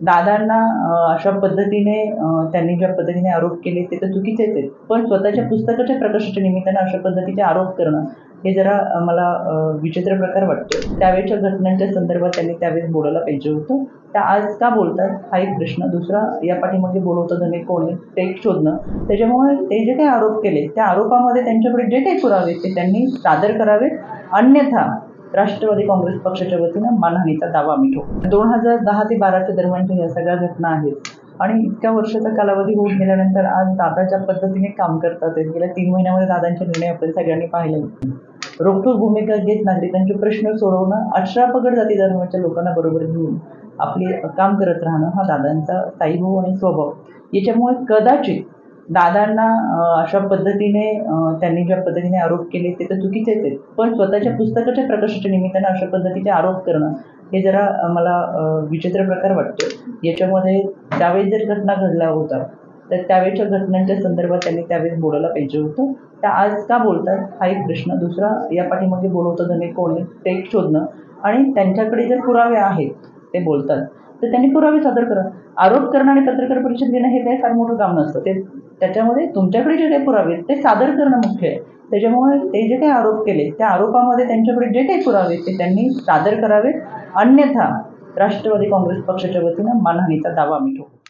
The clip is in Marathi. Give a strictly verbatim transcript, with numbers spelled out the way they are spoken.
दादांना अ, अशा पद्धतीने अ, त्यांनी ज्या पद्धतीने आरोप केले ते तर चुकीचेच आहेत. पण स्वतःच्या पुस्तकाच्या प्रकाशाच्या निमित्तानं अशा पद्धतीचे आरोप करणं हे जरा अ, मला अ, विचित्र प्रकार वाटतो. त्यावेळच्या घटनांच्या संदर्भात त्यांनी त्यावेळेस बोलायला पाहिजे होतं. त्या आज का बोलतात हा एक प्रश्न. दुसरा या पाठीमागे बोलवतं धने कोण आहे ते एक शोधणं. त्याच्यामुळे ते जे काही आरोप केले त्या आरोपामध्ये त्यांच्याकडे जे काही पुरावे आहेत ते त्यांनी सादर करावेत. अन्यथा राष्ट्रवादी काँग्रेस पक्षाच्या वतीनं मानहानीचा दावा आम्ही ठोकू. दोन हजार दहा ते बाराच्या दरम्यानच्या या सगळ्या घटना आहेत आणि इतक्या वर्षाचा कालावधी होऊन गेल्यानंतर आज दादा ज्या पद्धतीने काम करतात आहेत, गेल्या तीन महिन्यामध्ये दादांचे निर्णय आपण सगळ्यांनी पाहिले. रोखठोक भूमिका घेत नागरिकांचे प्रश्न सोडवणं, अठरा पगड जाती धर्माच्या लोकांना बरोबर घेऊन आपले काम करत राहणं हा दादांचा स्थायीभाव आणि स्वभाव. याच्यामुळे कदाचित दादांना अ, अशा पद्धतीने अ, त्यांनी ज्या पद्धतीने आरोप केले ते तर चुकीचेच आहेत. पण स्वतःच्या पुस्तकाच्या प्रकाशाच्या निमित्तानं अशा पद्धतीचे आरोप करणं हे जरा अ, मला अ, विचित्र प्रकार वाटतो. याच्यामध्ये त्यावेळेस जर घटना घडल्या होत्या तर त्यावेळच्या घटनांच्या संदर्भात त्यांनी त्यावेळेस बोलायला पाहिजे होतं. त्या आज का बोलतात हा एक प्रश्न. दुसरा या पाठीमागे बोलवतं धने कोण आहे ते एक शोधणं आणि त्यांच्याकडे जर पुरावे आहेत ते बोलतात तर त्यांनी पुरावे सादर करा. आरोप करणं आणि पत्रकार परिषद घेणं हे काही फार मोठं काम नसतं. ते त्याच्यामध्ये तुमच्याकडे जे काही पुरावे आहेत ते सादर करणं मुख्य आहे. त्याच्यामुळे ते जे काही आरोप केले त्या आरोपामध्ये त्यांच्याकडे जे काही पुरावे आहेत ते त्यांनी सादर करावेत. अन्यथा राष्ट्रवादी काँग्रेस पक्षाच्या वतीनं मानहानीचा दावा आम्ही ठोकू.